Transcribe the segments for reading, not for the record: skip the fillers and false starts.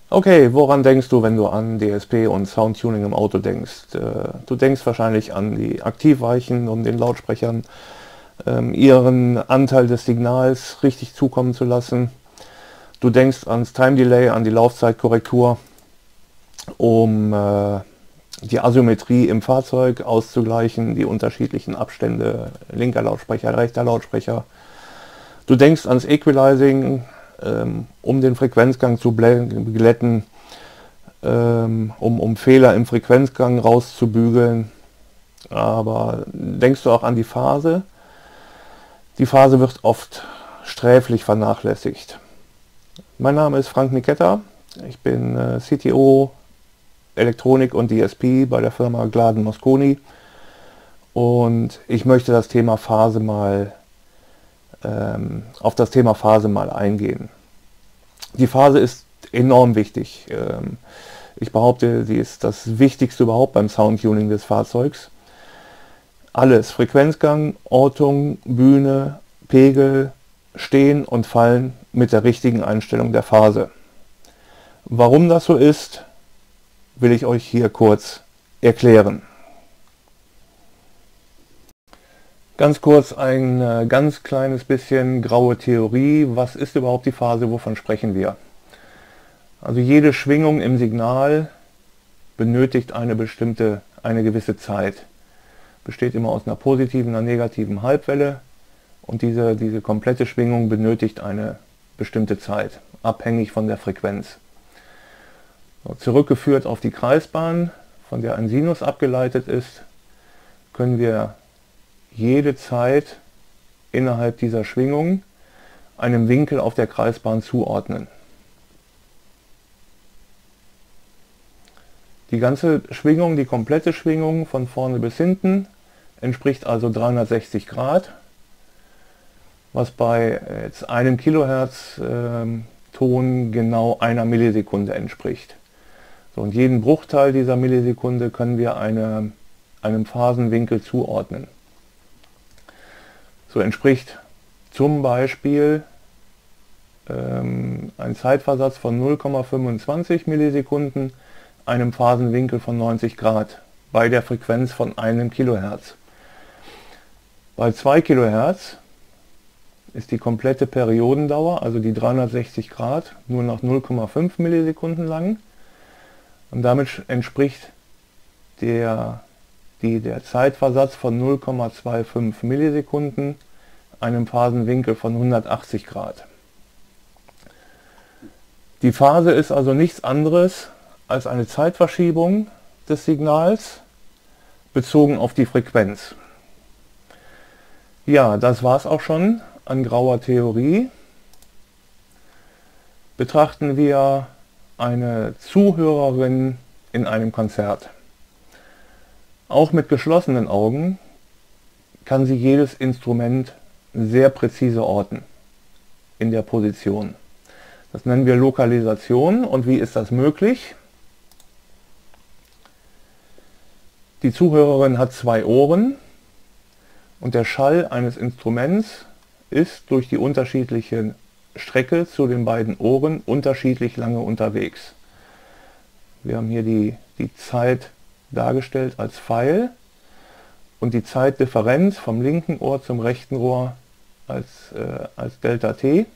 Okay, woran denkst du, wenn du an DSP und Soundtuning im Auto denkst? Du denkst wahrscheinlich an die Aktivweichen, um den Lautsprechern ihren Anteil des Signals richtig zukommen zu lassen. Du denkst ans Time Delay, an die Laufzeitkorrektur, um die Asymmetrie im Fahrzeug auszugleichen, die unterschiedlichen Abstände linker Lautsprecher, rechter Lautsprecher. Du denkst ans Equalizing, um den Frequenzgang zu glätten, um Fehler im Frequenzgang rauszubügeln. Aber denkst du auch an die Phase? Die Phase wird oft sträflich vernachlässigt. Mein Name ist Frank Niketta, ich bin CTO Elektronik und DSP bei der Firma Gladen Mosconi und ich möchte das Thema Phase mal auf das Thema Phase mal eingehen. Die Phase ist enorm wichtig. Ich behaupte, sie ist das Wichtigste überhaupt beim Soundtuning des Fahrzeugs. Alles, Frequenzgang, Ortung, Bühne, Pegel, stehen und fallen mit der richtigen Einstellung der Phase. Warum das so ist, will ich euch hier kurz erklären. Ganz kurz ein ganz kleines bisschen graue Theorie. Was ist überhaupt die Phase? Wovon sprechen wir? Also jede Schwingung im Signal benötigt eine gewisse Zeit. Besteht immer aus einer positiven, einer negativen Halbwelle und diese komplette Schwingung benötigt eine bestimmte Zeit, abhängig von der Frequenz. So, zurückgeführt auf die Kreisbahn, von der ein Sinus abgeleitet ist, können wir jede Zeit innerhalb dieser Schwingung einem Winkel auf der Kreisbahn zuordnen. Die ganze Schwingung, die komplette Schwingung von vorne bis hinten entspricht also 360 Grad, was bei jetzt einem Kilohertz Ton genau einer Millisekunde entspricht. So, und jeden Bruchteil dieser Millisekunde können wir einem Phasenwinkel zuordnen. So entspricht zum Beispiel ein Zeitversatz von 0,25 Millisekunden einem Phasenwinkel von 90 Grad bei der Frequenz von 1 Kilohertz. Bei 2 Kilohertz ist die komplette Periodendauer, also die 360 Grad, nur noch 0,5 Millisekunden lang. Und damit entspricht der Zeitversatz von 0,25 Millisekunden einem Phasenwinkel von 180 Grad. Die Phase ist also nichts anderes als eine Zeitverschiebung des Signals bezogen auf die Frequenz. Ja, das war es auch schon an grauer Theorie. Betrachten wir eine Zuhörerin in einem Konzert. Auch mit geschlossenen Augen kann sie jedes Instrument sehr präzise orten in der Position. Das nennen wir Lokalisation. Und wie ist das möglich? Die Zuhörerin hat zwei Ohren und der Schall eines Instruments ist durch die unterschiedliche Strecke zu den beiden Ohren unterschiedlich lange unterwegs. Wir haben hier die Zeit dargestellt als Pfeil und die Zeitdifferenz vom linken Ohr zum rechten Ohr als Delta t.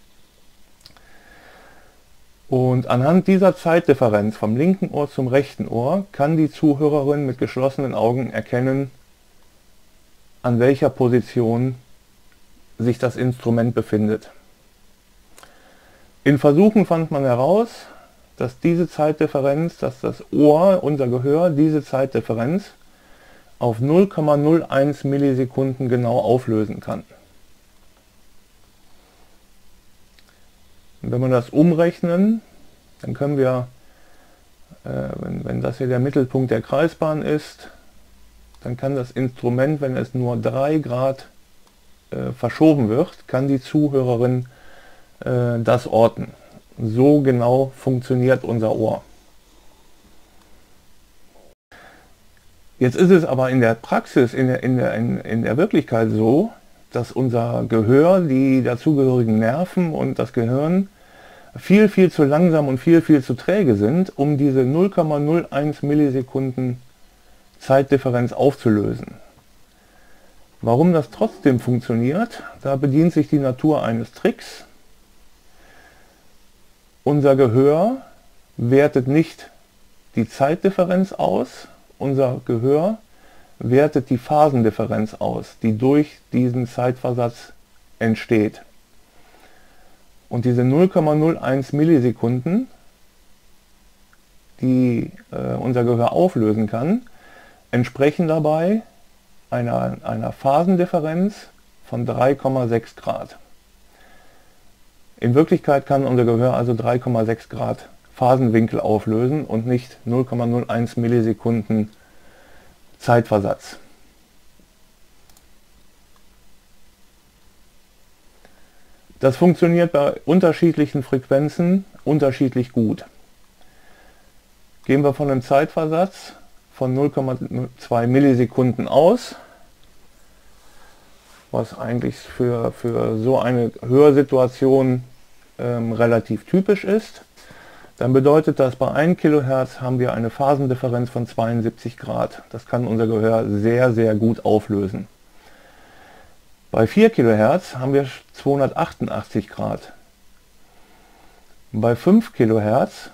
Und anhand dieser Zeitdifferenz vom linken Ohr zum rechten Ohr kann die Zuhörerin mit geschlossenen Augen erkennen, an welcher Position sich das Instrument befindet. In Versuchen fand man heraus, dass diese Zeitdifferenz, dass das Ohr, unser Gehör, diese Zeitdifferenz auf 0,01 Millisekunden genau auflösen kann. Und wenn wir das umrechnen, dann können wir, wenn das hier der Mittelpunkt der Kreisbahn ist, dann kann das Instrument, wenn es nur 3 Grad verschoben wird, kann die Zuhörerin das orten. So genau funktioniert unser Ohr. Jetzt ist es aber in der Praxis, in der Wirklichkeit so, dass unser Gehör, die dazugehörigen Nerven und das Gehirn viel zu langsam und viel zu träge sind, um diese 0,01 Millisekunden Zeitdifferenz aufzulösen. Warum das trotzdem funktioniert, da bedient sich die Natur eines Tricks. Unser Gehör wertet nicht die Zeitdifferenz aus, unser Gehör wertet die Phasendifferenz aus, die durch diesen Zeitversatz entsteht. Und diese 0,01 Millisekunden, die unser Gehör auflösen kann, entsprechen dabei einer Phasendifferenz von 3,6 Grad. In Wirklichkeit kann unser Gehör also 3,6 Grad Phasenwinkel auflösen und nicht 0,01 Millisekunden Zeitversatz. Das funktioniert bei unterschiedlichen Frequenzen unterschiedlich gut. Gehen wir von einem Zeitversatz von 0,2 Millisekunden aus, was eigentlich für so eine Hörsituation relativ typisch ist, dann bedeutet das, bei 1 Kilohertz haben wir eine Phasendifferenz von 72 Grad. Das kann unser Gehör sehr gut auflösen. Bei 4 Kilohertz haben wir 288 Grad. Bei 5 Kilohertz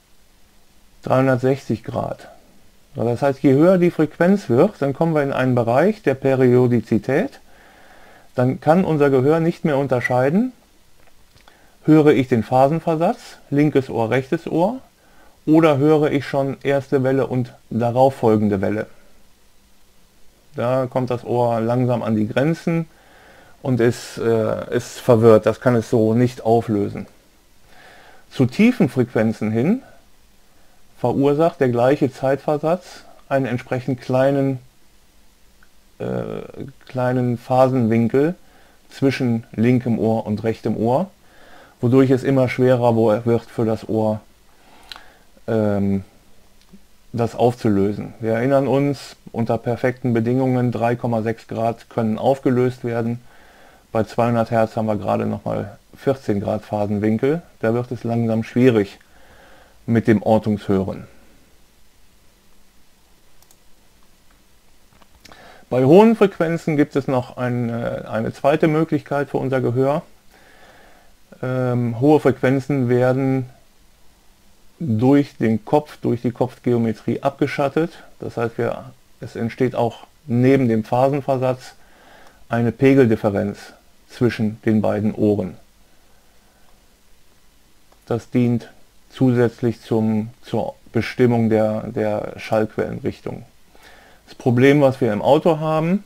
360 Grad. Das heißt, je höher die Frequenz wird, dann kommen wir in einen Bereich der Periodizität. Dann kann unser Gehör nicht mehr unterscheiden, höre ich den Phasenversatz, linkes Ohr, rechtes Ohr, oder höre ich schon erste Welle und darauf folgende Welle. Da kommt das Ohr langsam an die Grenzen und ist verwirrt, das kann es so nicht auflösen. Zu tiefen Frequenzen hin verursacht der gleiche Zeitversatz einen entsprechend kleinen Phasenwinkel zwischen linkem Ohr und rechtem Ohr, wodurch es immer schwerer wird für das Ohr, das aufzulösen. Wir erinnern uns, unter perfekten Bedingungen 3,6 Grad können aufgelöst werden. Bei 200 Hertz haben wir gerade nochmal 14 Grad Phasenwinkel. Da wird es langsam schwierig mit dem Ortungshören. Bei hohen Frequenzen gibt es noch eine zweite Möglichkeit für unser Gehör. Hohe Frequenzen werden durch den Kopf, durch die Kopfgeometrie abgeschattet. Das heißt, es entsteht auch neben dem Phasenversatz eine Pegeldifferenz zwischen den beiden Ohren. Das dient zusätzlich zur Bestimmung der Schallquellenrichtung. Das Problem, was wir im Auto haben,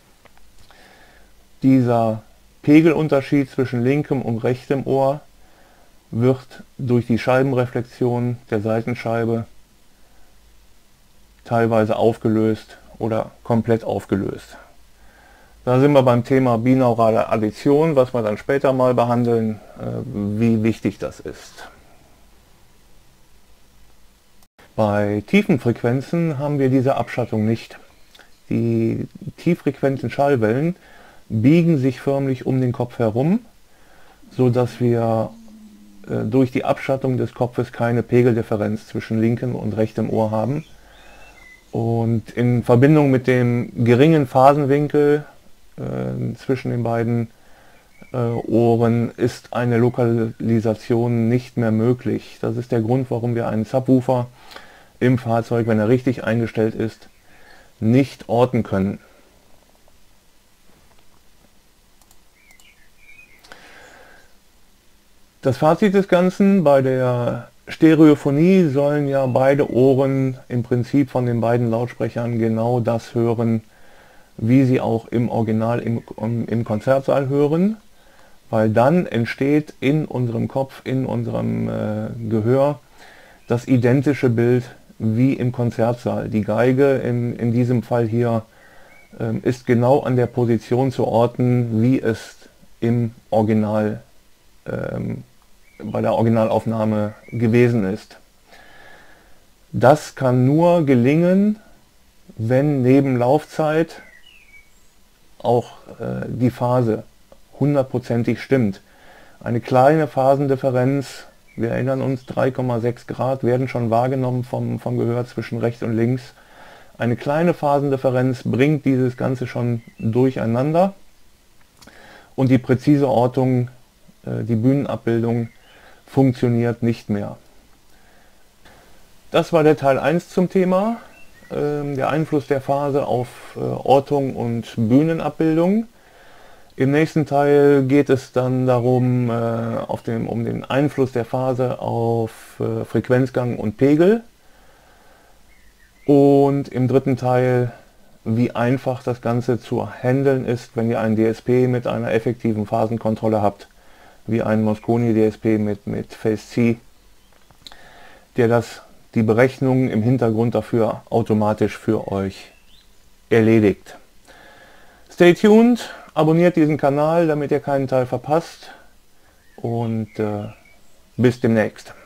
dieser Pegelunterschied zwischen linkem und rechtem Ohr wird durch die Scheibenreflexion der Seitenscheibe teilweise aufgelöst oder komplett aufgelöst. Da sind wir beim Thema binaurale Addition, was wir dann später mal behandeln, wie wichtig das ist. Bei tiefen Frequenzen haben wir diese Abschattung nicht. Die tieffrequenten Schallwellen biegen sich förmlich um den Kopf herum, so dass wir durch die Abschattung des Kopfes keine Pegeldifferenz zwischen linkem und rechtem Ohr haben. Und in Verbindung mit dem geringen Phasenwinkel zwischen den beiden Ohren ist eine Lokalisation nicht mehr möglich. Das ist der Grund, warum wir einen Subwoofer im Fahrzeug, wenn er richtig eingestellt ist, nicht orten können. Das Fazit des Ganzen: Bei der Stereophonie sollen ja beide Ohren im Prinzip von den beiden Lautsprechern genau das hören, wie sie auch im Original im Konzertsaal hören, weil dann entsteht in unserem Kopf, in unserem Gehör das identische Bild wie im Konzertsaal. Die Geige in diesem Fall hier ist genau an der Position zu orten, wie es im Original bei der Originalaufnahme gewesen ist. Das kann nur gelingen, wenn neben Laufzeit auch die Phase hundertprozentig stimmt. Eine kleine Phasendifferenz Wir erinnern uns, 3,6 Grad werden schon wahrgenommen vom Gehör zwischen rechts und links. Eine kleine Phasendifferenz bringt dieses Ganze schon durcheinander und die präzise Ortung, die Bühnenabbildung, funktioniert nicht mehr. Das war der Teil 1 zum Thema, der Einfluss der Phase auf Ortung und Bühnenabbildung. Im nächsten Teil geht es dann darum, um den Einfluss der Phase auf Frequenzgang und Pegel. Und im dritten Teil, wie einfach das Ganze zu handeln ist, wenn ihr einen DSP mit einer effektiven Phasenkontrolle habt, wie einen Mosconi DSP mit Pha C, der die Berechnungen im Hintergrund dafür automatisch für euch erledigt. Stay tuned, abonniert diesen Kanal, damit ihr keinen Teil verpasst und bis demnächst.